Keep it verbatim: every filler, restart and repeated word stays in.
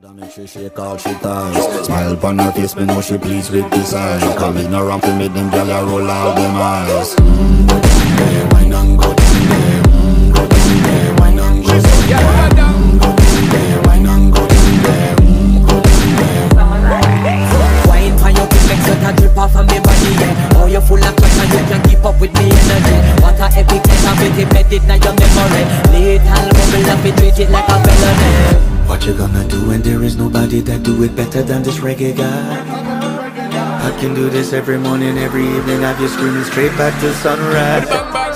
And she shake all she ties. Smile upon her face, me know she pleased with this eyes. Coming around to make them gyal a roll out them eyes. Mmm, go down there, wine and go down there. Mmm, go down there, wine and go down there. Mmm, go down there, wine and go down there. Mmm, go down there. Wine for your quick, make sweat a drip off of me body, yeah. Oh, you're full of pressure, you can't keep up with me energy. What a epic case, with it embedded in your memory. Little bubble up, it treat it like a felony. What you gonna do when there is nobody that do it better than this reggae guy? I can do this every morning, every evening, have you screaming straight back to sunrise.